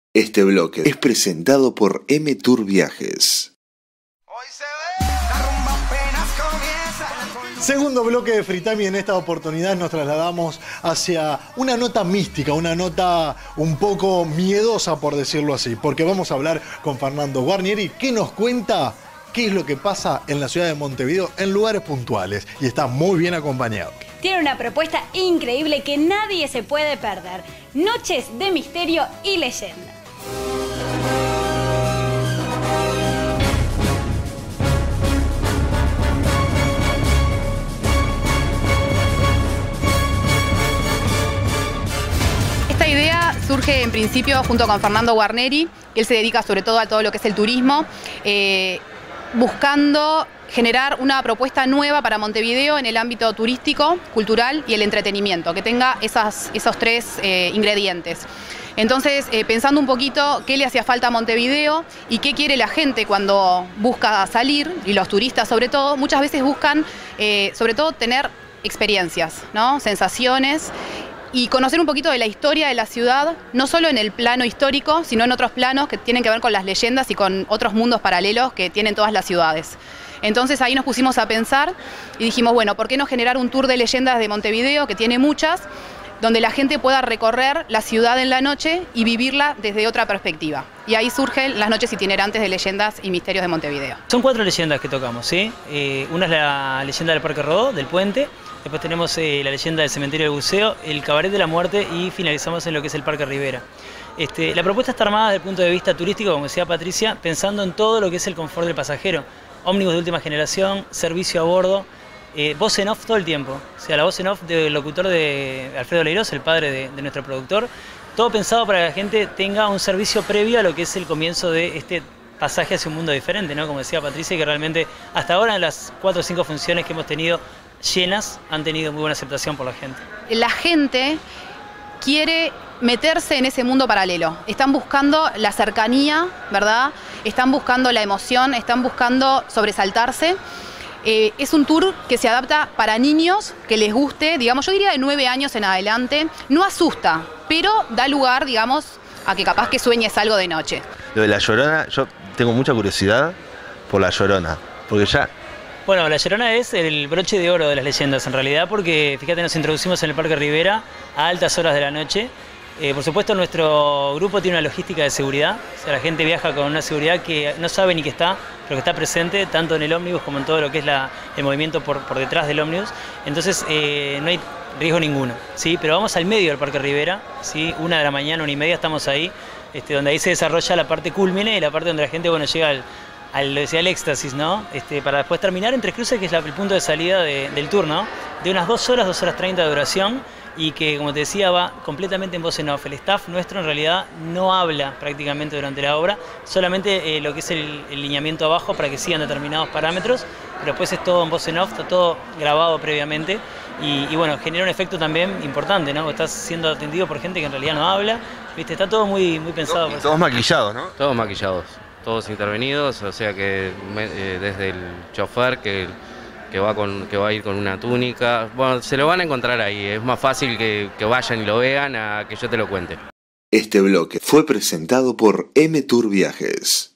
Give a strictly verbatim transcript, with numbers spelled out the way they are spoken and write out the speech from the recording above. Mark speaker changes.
Speaker 1: Este bloque es presentado por M Tour Viajes.
Speaker 2: Segundo bloque de Fritami. En esta oportunidad nos trasladamos hacia una nota mística, una nota un poco miedosa, por decirlo así, porque vamos a hablar con Fernando Guarnieri, que nos cuenta qué es lo que pasa en la ciudad de Montevideo en lugares puntuales, y está muy bien acompañado.
Speaker 3: Tiene una propuesta increíble que nadie se puede perder. Noches de misterio y leyenda.
Speaker 4: Esta idea surge en principio junto con Fernando Guarnieri. Él se dedica sobre todo a todo lo que es el turismo, eh, buscando generar una propuesta nueva para Montevideo en el ámbito turístico, cultural y el entretenimiento, que tenga esas, esos tres eh, ingredientes. Entonces, eh, pensando un poquito qué le hacía falta a Montevideo y qué quiere la gente cuando busca salir, y los turistas sobre todo, muchas veces buscan eh, sobre todo tener experiencias, ¿no? Sensaciones, y conocer un poquito de la historia de la ciudad, no solo en el plano histórico, sino en otros planos que tienen que ver con las leyendas y con otros mundos paralelos que tienen todas las ciudades. Entonces ahí nos pusimos a pensar y dijimos, bueno, ¿por qué no generar un tour de leyendas de Montevideo, que tiene muchas, donde la gente pueda recorrer la ciudad en la noche y vivirla desde otra perspectiva? Y ahí surgen las noches itinerantes de leyendas y misterios de Montevideo.
Speaker 5: Son cuatro leyendas que tocamos, ¿sí? Eh, una es la leyenda del Parque Rodó, del puente. Después tenemos eh, la leyenda del cementerio del buceo, el cabaret de la muerte y finalizamos en lo que es el Parque Rivera. Este, la propuesta está armada desde el punto de vista turístico, como decía Patricia, pensando en todo lo que es el confort del pasajero. Ómnibus de última generación, servicio a bordo, eh, voz en off todo el tiempo. O sea, la voz en off del locutor de Alfredo Leiros, el padre de, de nuestro productor. Todo pensado para que la gente tenga un servicio previo a lo que es el comienzo de este pasaje hacia un mundo diferente, ¿no? Como decía Patricia, que realmente hasta ahora en las cuatro o cinco funciones que hemos tenido llenas han tenido muy buena aceptación por la gente.
Speaker 4: La gente quiere meterse en ese mundo paralelo. Están buscando la cercanía, ¿verdad? Están buscando la emoción, están buscando sobresaltarse. Eh, es un tour que se adapta para niños, que les guste, digamos, yo diría de nueve años en adelante. No asusta, pero da lugar, digamos, a que capaz que sueñes algo de noche.
Speaker 6: Lo de La Llorona, yo tengo mucha curiosidad por La Llorona, porque ya...
Speaker 5: Bueno, La Llorona es el broche de oro de las leyendas en realidad, porque fíjate, nos introducimos en el Parque Rivera a altas horas de la noche. Eh, por supuesto, nuestro grupo tiene una logística de seguridad, o sea, la gente viaja con una seguridad que no sabe ni que está, pero que está presente tanto en el ómnibus como en todo lo que es la, el movimiento por, por detrás del ómnibus. Entonces, eh, no hay riesgo ninguno, ¿sí? Pero vamos al medio del Parque Rivera, ¿sí? Una de la mañana, una y media estamos ahí, este, donde ahí se desarrolla la parte cúlmine y la parte donde la gente, bueno, llega al... Al, decía, el éxtasis, ¿no? Este, para después terminar en Tres Cruces, que es la, el punto de salida de, del tour, ¿no? De unas dos horas, dos horas treinta de duración, y que, como te decía, va completamente en voz en off. El staff nuestro en realidad no habla prácticamente durante la obra, solamente eh, lo que es el, el lineamiento abajo para que sigan determinados parámetros, pero después es todo en voz en off, está todo grabado previamente, y, y bueno, genera un efecto también importante, ¿no? Estás siendo atendido por gente que en realidad no habla, ¿viste? Está todo muy, muy pensado.
Speaker 6: Y todos maquillados, ¿no?
Speaker 7: Todos maquillados. Todos intervenidos, o sea que eh, desde el chofer que, que, va con, que va a ir con una túnica, bueno, se lo van a encontrar ahí, es más fácil que, que vayan y lo vean a que yo te lo cuente.
Speaker 1: Este bloque fue presentado por M Tour Viajes.